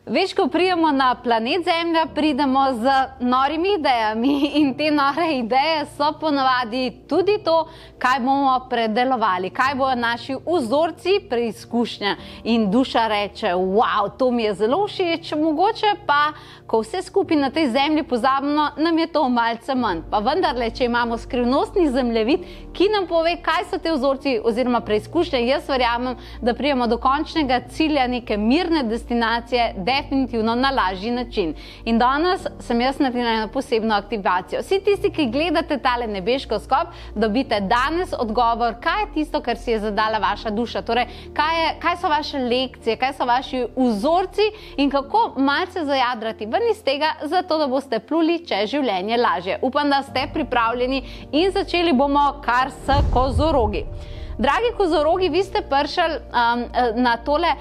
Veš, ko pridemo na planet Zemlja, pridemo z norimi idejami in te nore ideje so ponavadi tudi to, kaj bomo predelovali, kaj bojo naši vzorci preizkušnja in duša reče, wow, to mi je zelo všeč, mogoče pa, ko vse skupaj na tej Zemlji pozabimo, nam je to malce manj. Pa vendarle, če imamo skrivnostni zemljevid, ki nam pove, kaj so te vzorci oziroma preizkušnje, jaz verjamem, da prijemo do končnega cilja neke mirne destinacije, definitivno na lažji način. In danes sem jaz naredila eno posebno aktivacijo. Vsi tisti, ki gledate tale nebeško skop, dobite danes odgovor, kaj je tisto, kar si je zadala vaša duša. Torej, kaj so vaše lekcije, kaj so vaši vzorci in kako malce zajadrati ven iz tega, zato da boste pluli čez življenje lažje. Upam, da ste pripravljeni in začeli bomo kar s kozorogi. Dragi kozorogi, vi ste prišli na tole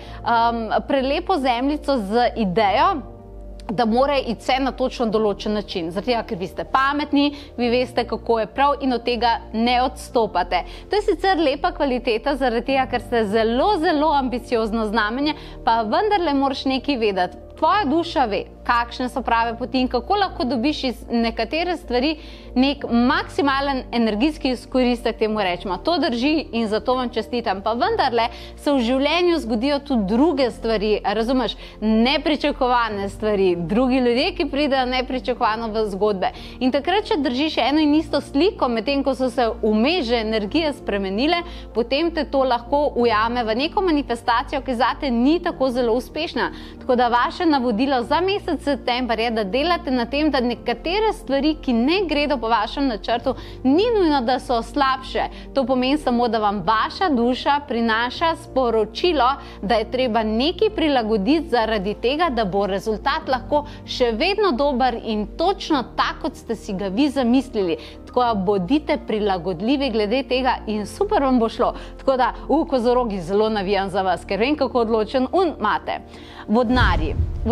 prelepo zemljico z idejo, da mora iti vse na točno določen način. Zato, ker vi ste pametni, vi veste, kako je prav in od tega ne odstopate. To je sicer lepa kvaliteta, zaradi tega, ker ste zelo, zelo ambiciozno znamenje, pa vendarle moraš nekaj vedeti. Tvoja duša ve, kakšne so prave poti in kako lahko dobiš iz nekatere stvari nek maksimalen energijski izkoristek, temu rečemo. To drži in zato vam čestitam. Pa vendarle se v življenju zgodijo tudi druge stvari, razumeš, nepričakovane stvari, drugi ljudje, ki pridejo nepričakovano v zgodbe. In takrat, če držiš eno in isto sliko, medtem ko so se vmes že energije spremenile, potem te to lahko ujame v neko manifestacijo, ki zate ni tako zelo uspešna. Tako da vaše navodilo za mesec september je, da delate na tem, da nekatere stvari, ki ne gredo po vašem načrtu, ni nujno, da so slabše. To pomeni samo, da vam vaša duša prinaša sporočilo, da je treba nekaj prilagoditi zaradi tega, da bo rezultat lahko še vedno dober in točno tak, kot ste si ga vi zamislili. Tako da bodite prilagodljivi glede tega in super vam bo šlo. Tako da kozorogi zelo navijam za vas, ker vem, kako odločen imate. Vodnarji.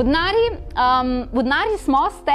Vodnarji ste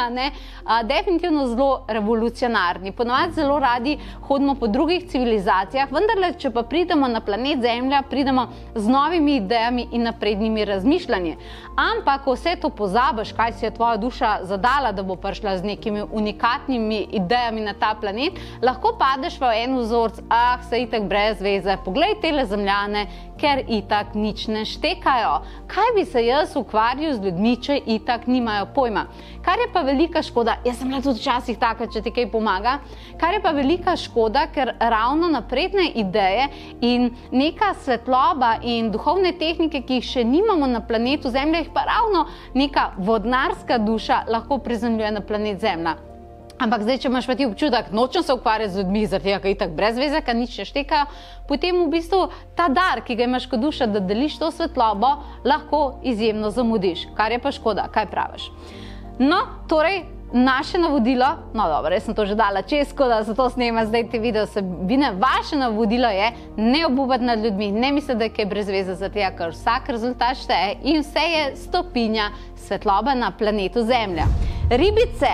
definitivno zelo revolucionarni. Ponovadi zelo radi hodimo po drugih civilizacijah, vendarle, če pa pridemo na planet Zemlja, pridemo z novimi idejami in naprednimi razmišljanji. Ampak, ko vse to pozabiš, kaj si je tvoja duša zadala, da bo prišla z nekimi unikatnimi idejami na ta planet, lahko padeš v en vzorc, se itak brez veze, poglej tele Zemljane, ker itak nič ne štekajo. Kaj bi se jaz ukvarjal z ljudmi, če itak nimajo pojma? Kar je pa velika škoda, jaz sem bila tudi včasih taka, če ti kaj pomaga, kar je pa velika škoda, ker ravno napredne ideje in neka svetloba in duhovne tehnike, ki jih še nimamo na planetu Zemlja, jih pa ravno neka vodnarska duša lahko prizemljuje na planet Zemlja. Ampak zdaj, če imaš pa ti občutek, nočem se ukvarjati z ljudmi, zaradi tega, ker itak brez veze, ker nič ne štekajo, potem v bistvu ta dar, ki ga imaš kot duša, da deliš to svetlobo, lahko izjemno zamudiš, kar je pa škoda, kaj praviš. No, torej, naše navodilo, no dobro, jaz sem to že dala česko, da zato snema zdaj te video vsebine, vaše navodilo je ne obupati nad ljudmi, ne misli, da je kaj brez veze, zaradi tega, ker vsak rezultat šteje in vse je stopinja svetlobe na planetu Zemlja. Ribice.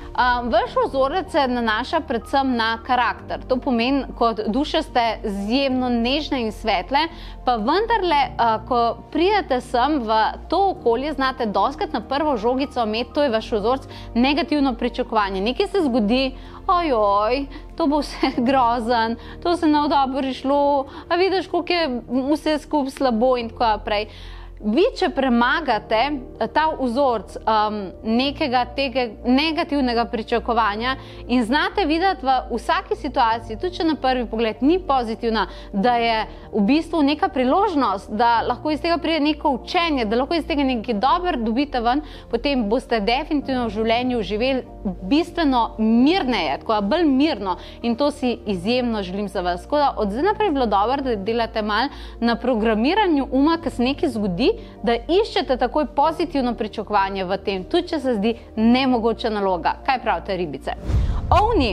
Vaš vzorec se nanaša predvsem na karakter. To pomeni, kot duše ste izjemno nežne in svetle, pa vendarle, ko pridete sem v to okolje, znate dostikrat na prvo žogico imeti, to je vaš vzorec, negativno pričakovanje. Nekaj se zgodi, ojoj, to bo vse grozen, to se ne bo dobro šlo, a vidiš, koliko je vse skupaj slabo in tako naprej. Vi, če premagate ta vzorec nekega tega negativnega pričakovanja in znate videti v vsaki situaciji, tudi če na prvi pogled ni pozitivna, da je v bistvu neka priložnost, da lahko iz tega pride neko učenje, da lahko iz tega nekaj dobro dobite ven, potem boste definitivno v življenju živeli bistveno mirneje, tako bolj mirno in to si izjemno želim za vas. Tako da od zdaj naprej bilo dobro, da delate malo na programiranju uma, ko se nekaj zgodi, da iščete takoj pozitivno pričakovanje v tem, tudi če se zdi nemogoča naloga. Kaj pravite, ribice? Ovni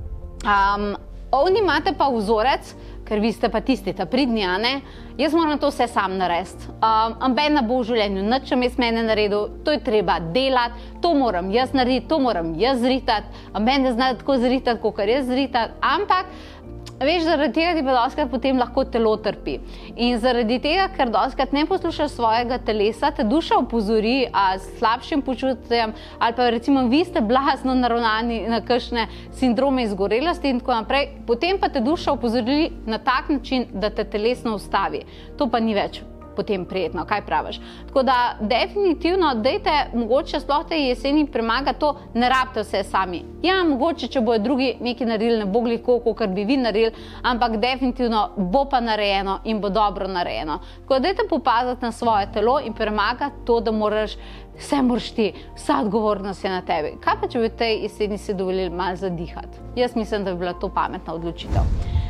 imate pa vzorec, ker vi ste pa tisti ta pridni, a ne? Jaz moram to vse sam narediti. Amben ne bo v življenju nič vmes mene naredil, to je treba delati, to moram jaz narediti, to moram jaz zritati, amben ne zna tako zritati, kakor jaz zritati, ampak Veš, zaradi tega ti pa dostikrat potem lahko telo trpi. In zaradi tega, ker dostikrat ne poslušaš svojega telesa, te duša opozori s slabšim počutjem ali pa recimo vi ste blazno naravnani na kakšne sindrome izgorelosti in tako naprej, potem pa te duša opozori na tak način, da te telesno ustavi. To pa ni več potem prijetno, kaj praviš. Tako da definitivno dajte mogoče sploh te jeseni premagati to, ne rabite vse sami. Ja, mogoče, če bojo drugi nekaj naredili, ne bo glih kakor bi vi naredili, ampak definitivno bo pa narejeno in bo dobro narejeno. Tako da dajte popaziti na svoje telo in premagati to, da vse moraš ti, vsa odgovornost je na tebi. Kaj pa, če bi v tej jeseni si dovolili malo zadihati? Jaz mislim, da bi bila to pametna odločitev.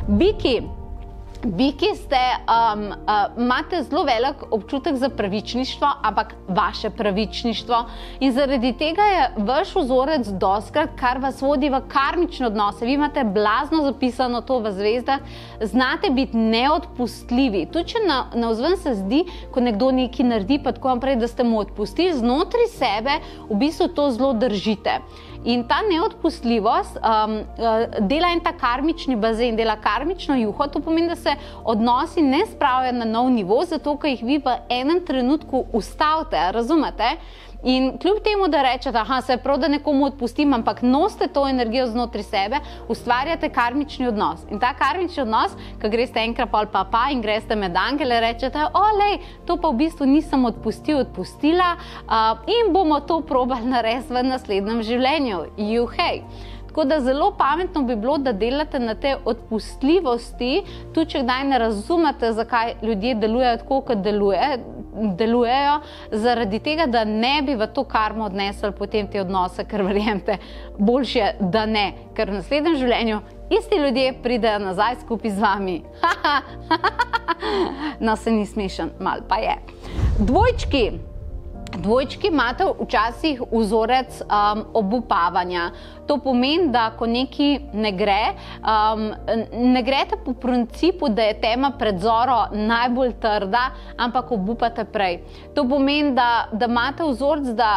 Biki ste, imate zelo velik občutek za pravičništvo, ampak vaše pravičništvo in zaradi tega je vaš vzorec dostikrat, kar vas vodi v karmične odnose. Vi imate blazno zapisano to v zvezdah, znate biti neodpustljivi. Tudi če navzven se zdi, ko nekdo nekaj naredi, pa tako naprej, da ste mu odpustili, znotraj sebe v bistvu to zelo držite. In ta neodpustljivost dela en ta karmični bazen, dela karmično juho, to pomeni, da se odnosi ne spravijo na nov nivo, zato ker jih vi v enem trenutku ustavite, razumete? In kljub temu, da rečete, se prav, da nekomu odpustim, ampak nosite to energijo znotraj sebe, ustvarjate karmični odnos. In ta karmični odnos, ko greste enkrat pol pa in greste med angele, rečete, olej, to pa v bistvu nisem odpustila in bomo to probali narediti v naslednjem življenju. Juhej! Tako da zelo pametno bi bilo, da delate na te odpustljivosti, tudi če kdaj ne razumete, zakaj ljudje delujejo tako, kot delujejo, zaradi tega, da ne bi v to karmo odnesli potem te odnose, ker verjemite, boljše, da ne, ker v naslednjem življenju isti ljudje pridejo nazaj skupaj z vami. No, se ni smešen, malo pa je. Dvojčki imate včasih vzorec obupavanja. To pomeni, da ko nekaj ne gre, ne greste po principu, da je tema pred zoro najbolj trda, ampak obupate prej. To pomeni, da imate vzorec, da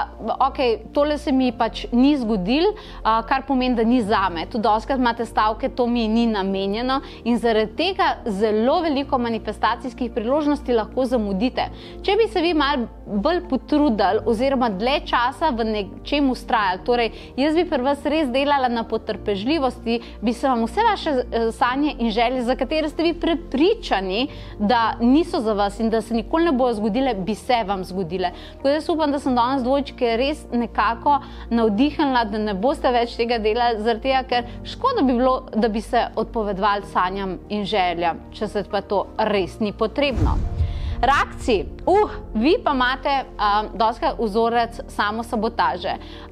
tole se mi pač ni zgodilo, kar pomeni, da ni zame. Tudi dostikrat imate stavke, to mi ni namenjeno in zaradi tega zelo veliko manifestacijskih priložnosti lahko zamudite. Če bi se vi malo bolj potrudili oziroma dlje časa v nečem vztrajali, torej jaz bi pri vas res delala na potrpežljivosti, bi se vam vse vaše sanje in želje, za katere ste vi prepričani, da niso za vas in da se nikoli ne bojo zgodile, bi se vam zgodile. Tako da jaz upam, da sem danes dvojčke res nekako navdihnila, da ne boste več tega delali, zaradi tega, ker škoda bi bilo, da bi se odpovedovali sanjam in željam, če se pa to res ni potrebno. Rakci, vi pa imate dostikrat vzorec samosabotaže.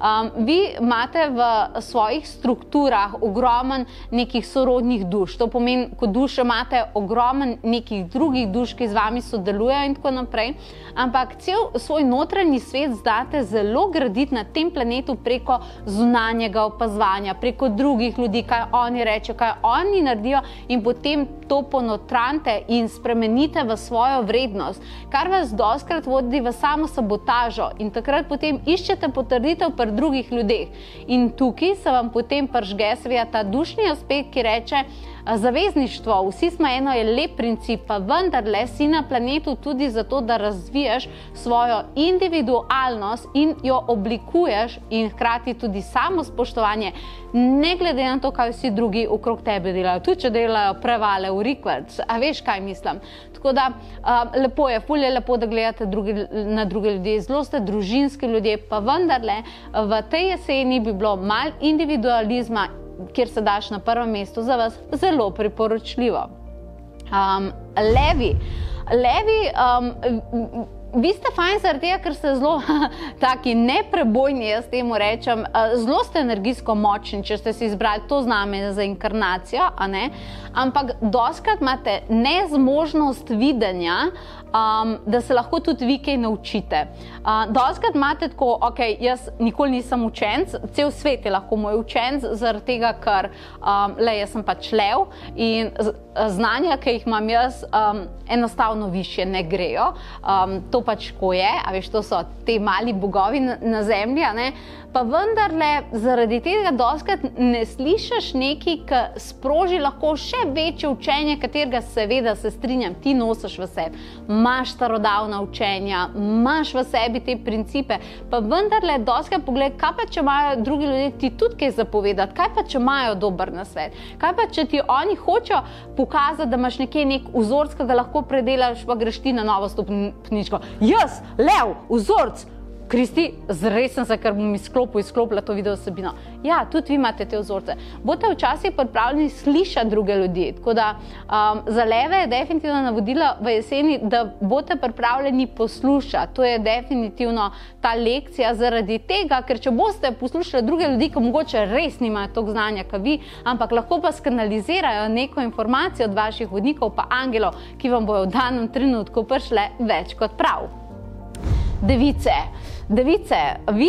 Vi imate v svojih strukturah ogromen nekih sorodnih duš. To pomeni, ko duše imate ogromen nekih drugih duš, ki z vami sodelujejo in tako naprej. Ampak cel svoj notranji svet znate zelo graditi na tem planetu preko zunanjega opazovanja, preko drugih ljudi, kaj oni rečejo, kaj oni naredijo in potem to ponotrante in spremenite v svojo vrednost, kar vas dostikrat vodi v samosabotažo in takrat potem iščete potrditev pri drugih ljudeh. In tukaj se vam potem prižge seveda ta dušni aspekt, ki reče, zavezništvo, vsi smo eno, je lep princip, pa vendarle si na planetu tudi zato, da razviješ svojo individualnost in jo oblikuješ in hkrati tudi samospoštovanje, ne glede na to, kaj vsi drugi okrog tebe delajo, tudi če delajo prevale v rikverc, a veš, kaj mislim. Tako da lepo je, ful je lepo, da gledate na druge ljudi, zelo ste družinski ljudje, pa vendarle v tej jeseni bi bilo malo individualizma, kjer se daš na prvem mestu, za vas zelo priporočljivo. Levi, vi ste fajn zaradi tega, ker ste zelo taki neprebojni, jaz temu rečem, zelo ste energijsko močni, če ste si izbrali to znamenje za inkarnacijo, ampak dostikrat imate nezmožnost videnja da se lahko tudi vi kaj naučite. Dostikrat imate tako, ok, jaz nikoli nisem učenec, cel svet je lahko moj učenec, zaradi tega, ker jaz sem pač lev in znanja, ki jih imam jaz, enostavno višje ne grejo. To pač ko je, a veš, to so te mali bogovi na zemlji, ne? Pa vendarle zaradi tega dostikrat ne slišiš nekaj, ki sproži lahko še večje učenje, katerega seveda se strinjam, ti nosiš v sebi. Imaš starodavna učenja, imaš v sebi te principe, pa vendarle dostikrat pogledaj, kaj pa če imajo drugi ljudje ti tudi kaj zapovedati, kaj pa če imajo dober nasvet, kaj pa če ti oni hočejo pokazati, da imaš nekje nek vzorc, ki ga lahko predelaš, pa greš ti na novo stopničko. Jaz, lev, vzorc, Kristi, zres sem se, ker bom izklopila to video vsebino. Ja, tudi vi imate te vzorce. Boste včasih pripravljeni slišati druge ljudi. Tako da za leve je definitivno navodilo v jeseni, da boste pripravljeni poslušati. To je definitivno ta lekcija zaradi tega, ker če boste poslušali druge ljudi, ki mogoče res nimajo toliko znanja, kot vi, ampak lahko pa skanalizirajo neko informacijo od vaših vodnikov pa angelov, ki vam bojo v danem trenutku prišle več kot prav. Device, vi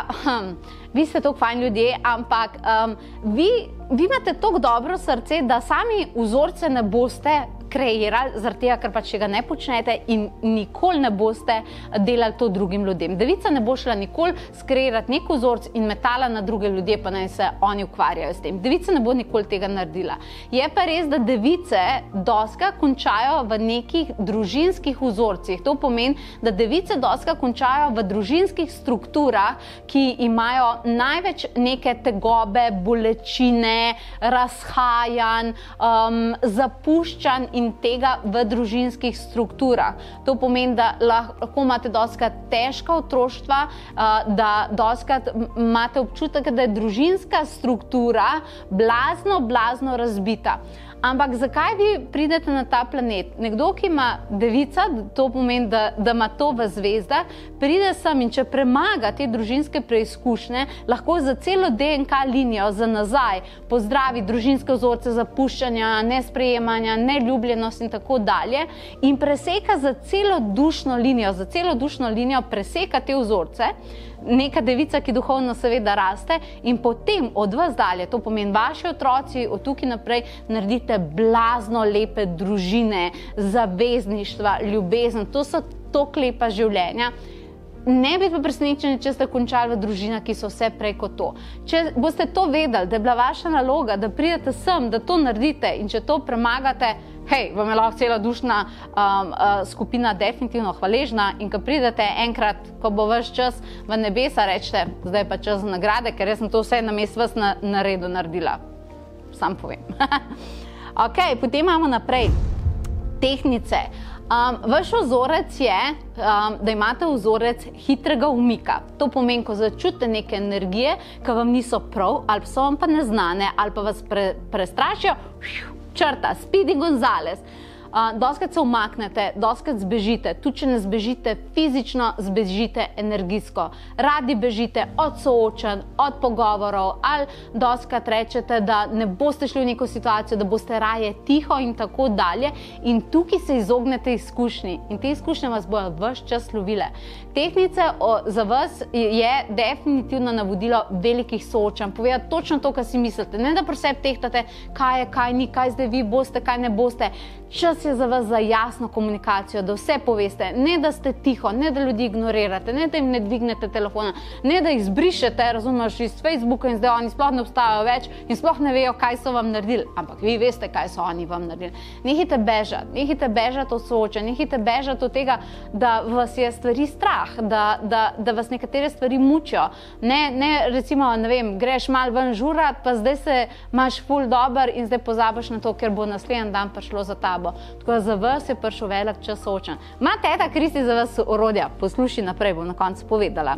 ste toliko fajn ljudje, ampak vi imate toliko dobro srce, da sami vzorce ne boste kreirali, zaradi tega, ker pač ga ne počnete in nikoli ne boste delali to drugim ljudem. Devica ne bo šla nikoli skreirati nek vzorc in metala na druge ljudje, pa naj se oni ukvarjajo s tem. Devica ne bo nikoli tega naredila. Je pa res, da device dostikrat končajo v nekih družinskih vzorcih. To pomeni, da device dostikrat končajo v družinskih strukturah, ki imajo največ neke tegobe, bolečine, razhajanj, zapuščanj in tega v družinskih strukturah. To pomeni, da lahko imate dostikrat težka otroštva, da dostikrat imate občutek, da je družinska struktura blazno razbita. Ampak zakaj vi pridete na ta planet? Nekdo, ki ima devica, to pomeni, da ima to v zvezdah, pride sem in če premaga te družinske preizkušnje, lahko za celo DNK linijo, za nazaj, pozdravi družinske vzorce zapuščanja, nesprejemanja, neljubljenost in tako dalje in preseka za celo dušno linijo preseka te vzorce, neka devica, ki duhovno seveda raste in potem od vas dalje, to pomeni vaši otroci, od tukaj naprej naredite blazno lepe družine, zavezništva, ljubezen, to so toliko lepa življenja. Ne biti pa presenečeni, če ste končali v družinah, ki so vse prej kot to. Če boste to vedeli, da je bila vaša naloga, da pridete sem, da to naredite in če to premagate, hej, vam je lahko cela dušna skupina definitivno hvaležna in ko pridete enkrat, ko bo vaš čas v nebesa, rečete, zdaj pa čas za nagrade, ker jaz sem to vse namesto vas naredila. Sam povem. Ok, potem imamo naprej tehnice. Vaš vzorec je, da imate vzorec hitrega umika. To pomeni, ko začutite neke energije, ki vam niso prav, ali so vam pa neznane, ali pa vas prestrašijo, črta, Speedy Gonzales. Dostikrat se umaknete, dostikrat zbežite, tudi če ne zbežite fizično, zbežite energijsko. Radi bežite od soočenj, od pogovorov, ali dostikrat rečete, da ne boste šli v neko situacijo, da boste raje tiho in tako dalje. In tukaj se izognete izkušnji in te izkušnje vas bojo ves čas lovile. Tehnice za vas je definitivno navodilo velikih soočenj. Povedati točno to, kar si mislite. Ne da pri sebi tehtate, kaj je, kaj ni, kaj zdaj vi boste, kaj ne boste. Čas je za vas za jasno komunikacijo, da vse poveste, ne da ste tiho, ne da ljudi ignorirate, ne da jim ne dvignete telefona, ne da jih zbrišete, razumeš, iz Facebooka in zdaj oni sploh ne obstajajo več in sploh ne vejo, kaj so vam naredili, ampak vi veste, kaj so oni vam naredili. Nehajte bežati od soočenj, nehajte bežati od tega, da vas je stvari strah, da vas nekatere stvari mučijo. Ne, recimo, ne vem, greš malo ven žurat, pa zdaj se imaš ful dober in zdaj pozabiš na to, ker bo naslednji dan prišlo za tabo. Tako da za vas je prišel velik čas soočenj. Ima teta Kristi za vas orodja? Poslušaj naprej, bom na koncu povedala.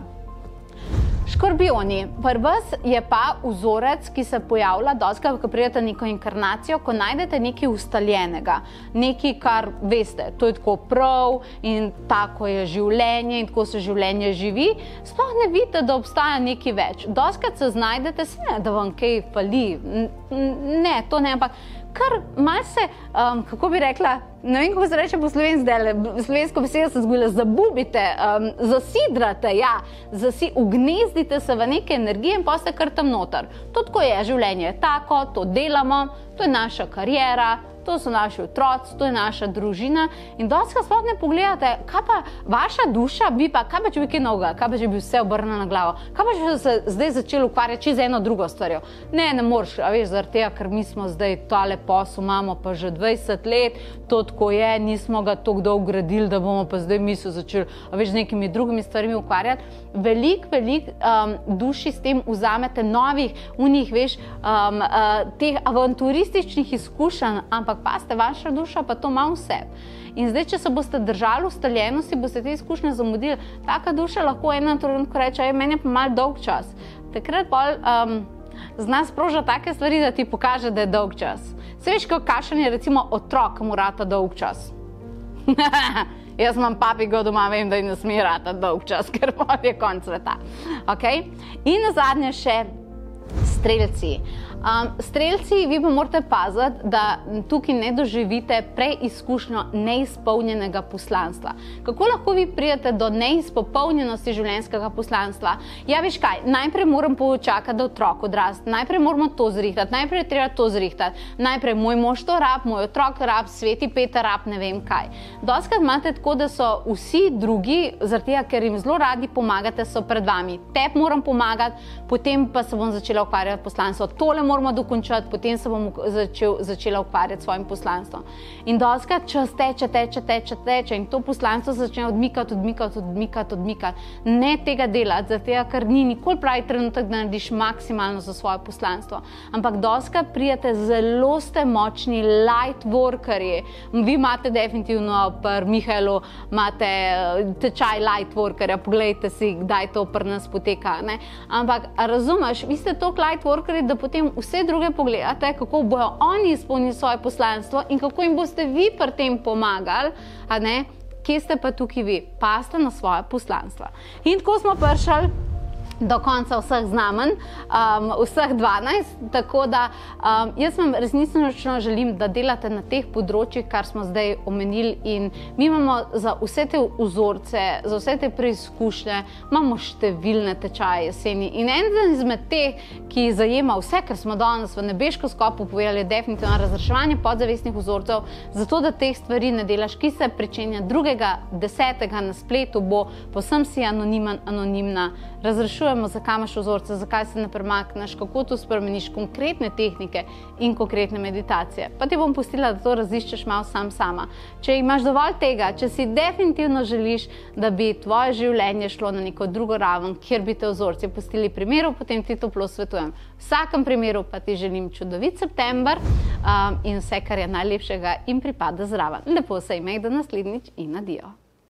Škorpioni, pri vas je pa vzorec, ki se pojavlja dostikrat, ko pridete neko inkarnacijo, ko najdete nekaj ustaljenega, nekaj, kar veste, to je tako prav in tako je življenje in tako se življenje živi, sploh ne vidite, da obstaja nekaj več. Dostikrat se znajdete, ne, da vam kaj fali, ne, to ne, ampak kar malo se, kako bi rekla, ne vem, kako se reče po slovensko besedo sem zgubila, zabubite, zasidrate, ja, ugnezdite se v neke energije in pa ste kar tam noter. To tako je, življenje je tako, to delamo, to je naša kariera, to so naši otroci, to je naša družina in dostikrat sploh ne pogledate, kaj pa vaša duša bi pa, kaj pa če bi kaj novega, kaj pa če bi vse obrnila na glavo, kaj pa če bi se zdaj začeli ukvarjati čisto z eno drugo stvarjo. Ne moreš, a veš, zaradi tega, ker mi smo zdaj tale posel, imamo pa že 20 let, to tako je, nismo ga toliko dolgo gradili, da bomo pa zdaj mi se začeli, a veš, z nekimi drugimi stvarmi ukvarjati. Veliko duši s tem vzamete novih, veš, teh avanturističnih izkušenj, ampak paste, vaša duša pa to ima vse. In zdaj, če se boste držali ustaljenosti, boste te izkušnje zamudili. Taka duša lahko enem trenutku reče, meni je pa malo dolg čas. Takrat pol zna sprožati take stvari, da ti pokaže, da je dolg čas. Se veš, kakšen je recimo otrok, mu rata dolg čas. Jaz imam papigo doma, vem, da ne sme rata dolg čas, ker pol je konc sveta. In nazadnje še strelci. Strelci, vi pa morate paziti, da tukaj ne doživite preizkušnjo neizpolnjenega poslanstva. Kako lahko vi pridete do neizpopolnjenosti življenjskega poslanstva? Ja, veš kaj, najprej moram počakati, da otrok odraste, najprej moramo to zrihtati, najprej treba to zrihtati, najprej moj mož to rab, moj otrok rab, Sveti Peter rab, ne vem kaj. Dostikrat imate tako, da so vsi drugi, zaradi tega, ker jim zelo radi pomagate, so pred vami. Tebi moram pomagati, potem pa se bom začela ukvarjati poslanstvo. Tole moramo dokončati, potem se bom začela ukvarjati s svojim poslanstvom. In dostikrat čas teče in to poslanstvo se začne odmikati. Ne tega delati, zato ker ni nikoli pravi trenutek, da narediš maksimalno za svoje poslanstvo. Ampak dostikrat prijete, zelo ste močni light workerji. Vi imate definitivno pri Mihajlu imate tečaj light workerja, poglejte si, kdaj to pri nas poteka. Ampak razumeš, vi ste toliko light workerji, da potem vse druge pogledate, kako bojo oni izpolnili svoje poslanstvo in kako jim boste vi pri tem pomagali, kje ste pa tukaj vi? Pazite na svoje poslanstva. In tako smo prišli do konca vseh znamenj, vseh 12, tako da jaz vam resnično želim, da delate na teh področjih, kar smo zdaj omenili in mi imamo za vse te vzorce, za vse te preizkušnje, imamo številne tečaje jeseni in eden izmed teh, ki zajema vse, kar smo danes v nebeško skopu povedali, je definitivno razreševanje podzavestnih vzorcev, zato da teh stvari ne delaš, ki se pričenja 2.10. na spletu, bo povsem si anonimna, razrešujemo, zakaj imaš vzorce, zakaj se ne premakneš, kako to spremeniš, konkretne tehnike in konkretne meditacije. Pa ti bom pustila, da to raziščeš malo sama. Če imaš dovolj tega, če si definitivno želiš, da bi tvoje življenje šlo na neko drugo raven, kjer bi te vzorci pustili primeru, potem ti toplo svetujem. V vsakem primeru pa ti želim čudovit september in vse, kar je najlepšega in pripada zraven. Lepo se imej, do naslednjič in adijo.